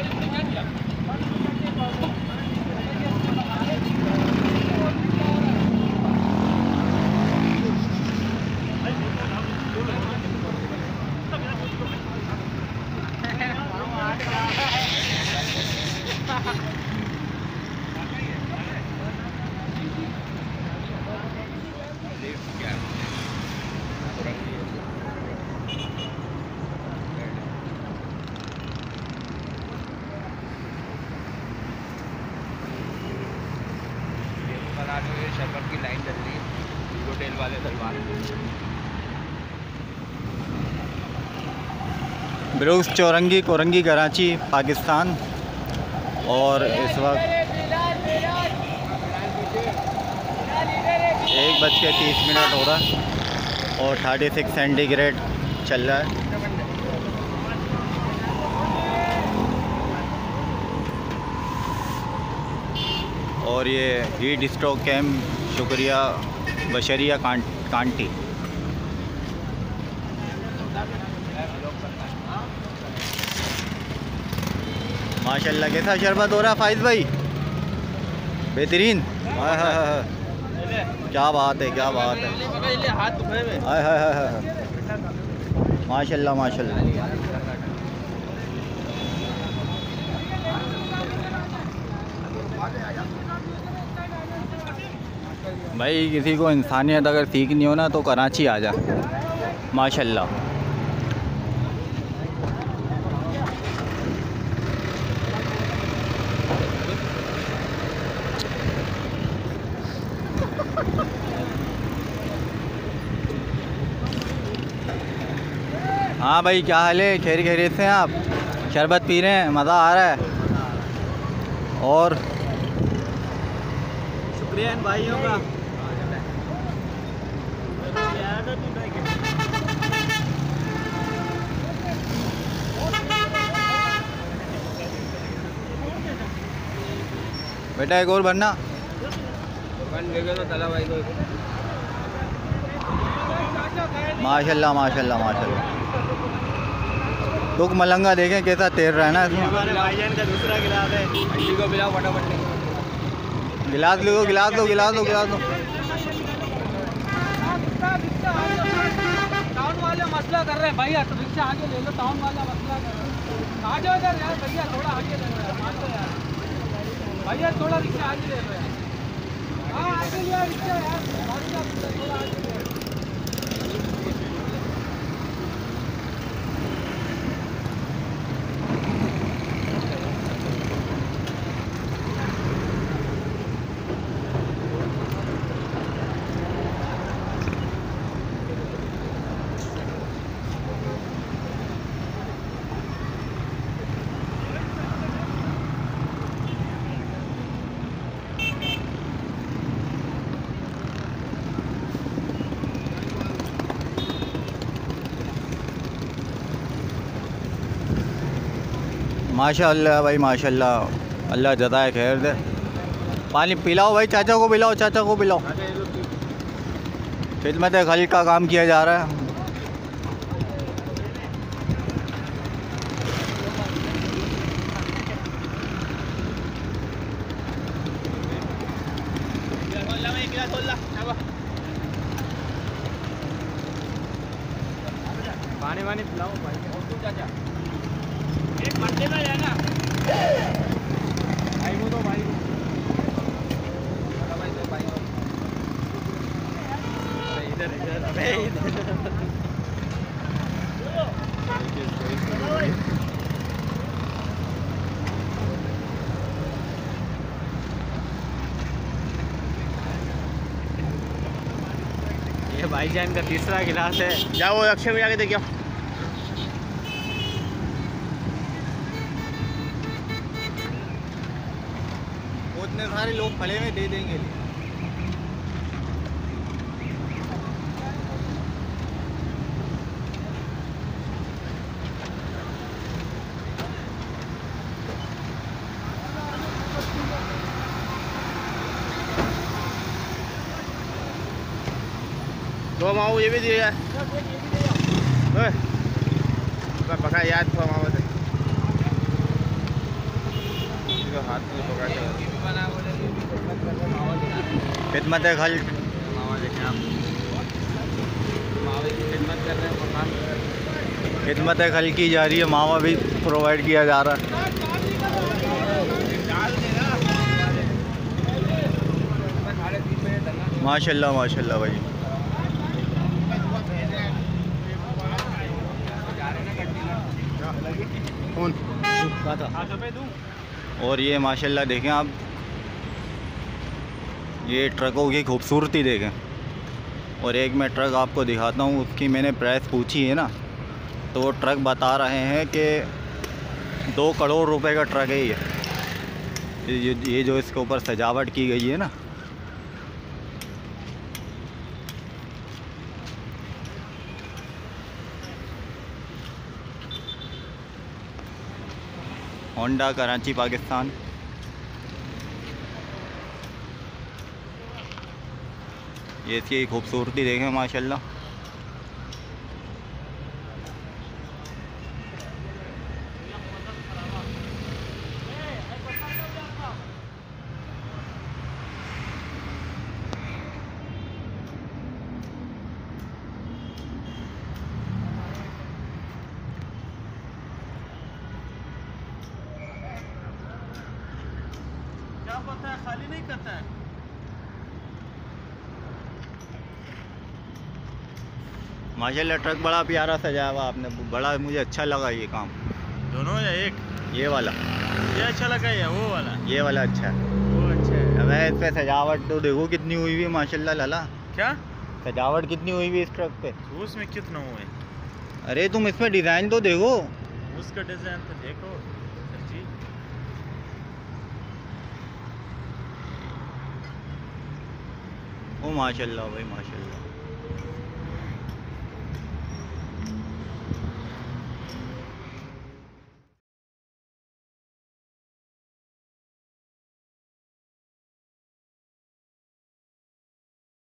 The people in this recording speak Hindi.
शरबत की लाइन चल रही है होटल वाले दरबार। ब्रूक्स चौरंगी कोरंगी कराची पाकिस्तान। और इस वक्त 1:30 हो रहा है और 36 सेंटीग्रेड चल रहा है। और ये हीट स्ट्रोक कैम्प शुक्रिया बशरिया कांटी। माशाल्लाह कैसा शरबत हो रहा है फाइज भाई, बेहतरीन। हाय हाय हाय, क्या बात है, क्या बात है। हाय हाय हाय हाय, माशाल्लाह माशाल्लाह। भाई किसी को इंसानियत अगर सीखनी हो ना तो कराची आ जा, माशाल्लाह। हाँ भाई क्या हाल है, खैरियत से हैं आप? शरबत पी रहे हैं, मज़ा आ रहा है। और शुक्रिया इन भाइयों का। बेटा एक और भरना। माशाल्लाह माशाल्लाह माशाल्लाह। लोग मलंगा देखें कैसा तैर रहा है ना इसमें। भाईजान का दूसरा गिलास है, अंडी को पिलाओ फटाफट। गिलास लो, गिलास दो, गिलास दो, गिलास दो। टाउन वाले मसला कर रहे हैं भैया, तो रिक्शा आगे ले लो। टाउन वाला मसला कर रहे हैं, आ जाओ इधर यार भैया, थोड़ा आगे ले लो यार भैया, थोड़ा रिक्शा आगे ले लो यार। हाँ आगे लिया रिक्शा यार, थोड़ा आगे ले लो। माशाल्लाह भाई माशाल्लाह, अल्लाह जज़ाए खैर दे। पानी पिलाओ भाई, चाचा को पिलाओ, चाचा को पिलाओ। खिदमत खलील का काम किया जा रहा है। पानी वानी पिलाओ भाई, चाचा एक मंडे में जाना भाई, वो तो भाई इधर इधर ये भाईजान का तीसरा गिलास है। जाओ अक्षय में जाके देखियो। उतने सारे लोग खड़े में दे देंगे। तो माओ ये भी दिया है, पका याद तो माओ से। हाथ में पकड़ के खिदमत खल मामा देखें आप मावे की खिदमत कर रहे हैं मकान खिदमत खल की जा रही है, मावा भी प्रोवाइड किया जा रहा है। माशाल्लाह माशाल्लाह भाई। और ये माशाल्लाह देखें आप, ये ट्रकों की खूबसूरती देखें। और एक मैं ट्रक आपको दिखाता हूँ, उसकी मैंने प्राइस पूछी है ना, तो वो ट्रक बता रहे हैं कि 2 करोड़ रुपए का ट्रक है ये जो इसके ऊपर सजावट की गई है ना। होंडा कराची पाकिस्तान। ये इसकी खूबसूरती देखें माशाल्लाह। क्या पता है, खाली नहीं करता है। माशाल्लाह ट्रक बड़ा प्यारा सजाया हुआ आपने, बड़ा मुझे अच्छा लगा ये काम। दोनों या एक? ये वाला, ये अच्छा लगा या वो वाला? ये वाला अच्छा है। वो अच्छा है। अब इस पे सजावट तो देखो कितनी हुई हुई है माशाल्लाह लाला। क्या सजावट कितनी हुई हुई है इस ट्रक पे। तो उसमें कितना हुआ है? अरे तुम इसमें डिज़ाइन तो देखो। उसका डिज़ाइन तो देखो सर जी। ओ माशाल्लाह भाई माशाल्लाह।